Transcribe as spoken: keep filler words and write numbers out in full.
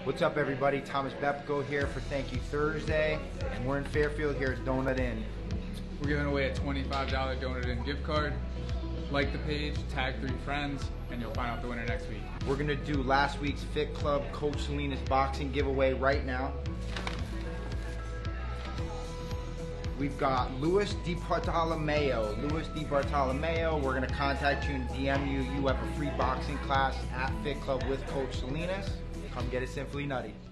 What's up, everybody? Thomas Bepko here for Thank You Thursday, and we're in Fairfield here at Doughnut Inn. We're giving away a twenty-five dollar Doughnut Inn gift card. Like the page, tag three friends, and you'll find out the winner next week. We're gonna do last week's Fit Club Coach Salinas boxing giveaway right now. We've got Louis DiBartolomeo. Louis DiBartolomeo, we're gonna contact you and D M you. You have a free boxing class at Fit Club with Coach Salinas. Come get it simply nutty.